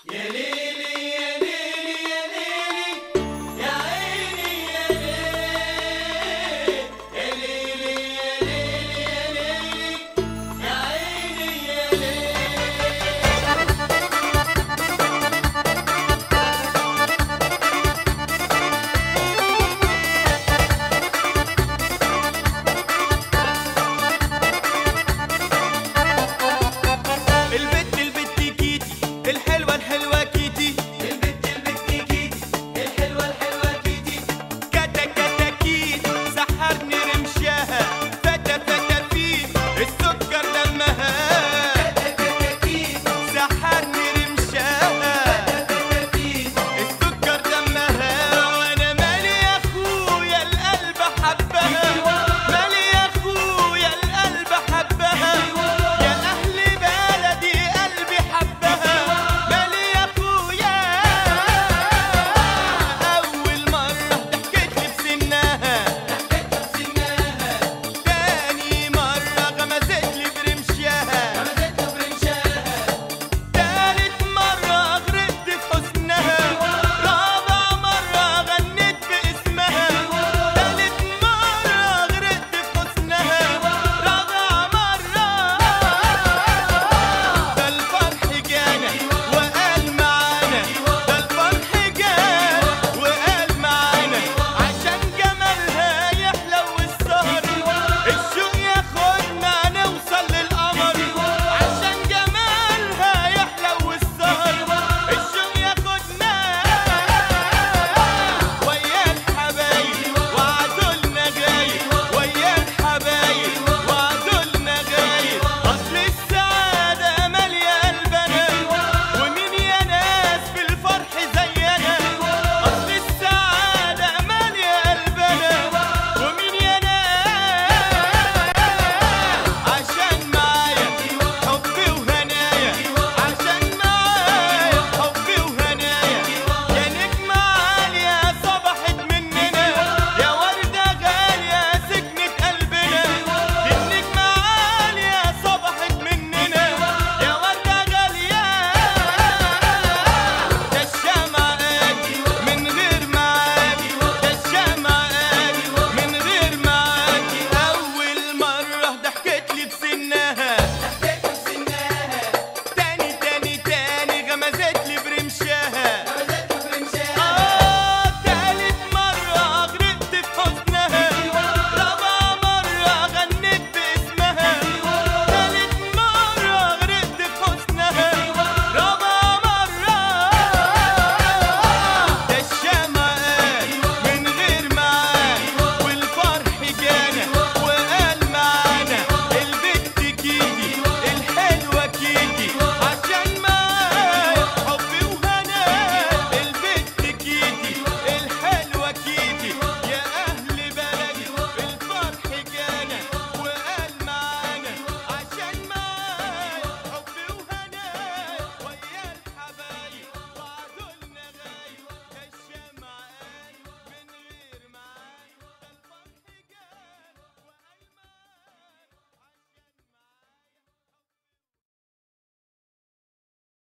يا ليلي يا ليلي يا ليلي يا عيني يا ليلي يا ليلي يا ليلي يا عيني يا البت كيتي الحلوة الحلوة كيتي البت كيتي الحلوة الحلوة كيتي كتا كتا كيت سحرني رمشاها فتا فتا فيت السكر دمها كتاكيت سحرني رمشاها فتا فيت السكر دمها وانا مالي يا اخويا القلب حبها مالي يا اخويا القلب حبها يا اهل بلدي قلبي حبها مالي يا اخويا اول مره ضحكت لي بسنها سناها تاني مره غمزت لي برمشها غمزت برمشاها تالت مرة غرقت في حسنها رابع مرة غنيت باسمها تالت مرة غرقت في حسنها رابع مرة ده الفرح جانا وقال معانا ده الفرح جانا وقال معانا عشان جمالها يحلو السهر الشوق ياخدنا نوصل للقمر عشان جمالها يحلو السهر الشوق ياخدنا ويا الحبايب وعدولنا غايب ويا الحبايب وعدولنا غايب اصل السعادة مالية قلبنا ومين يا ناس في الفرح زينا اصل السعادة مالية قلبنا ومين يا ناس عشان معايا حبي وهنايا عشان معايا حبي وهنايا يا نجمة عالية صبحت مننا يا وردة غالية سكنت قلبنا دي النجمة عالية صبحت مننا يا وردة غالية ده الشمع قادي من غير معادي ده الشمع قادي من غير معادي أول مرة ضحكت لي بسنها سناها تاني غمزت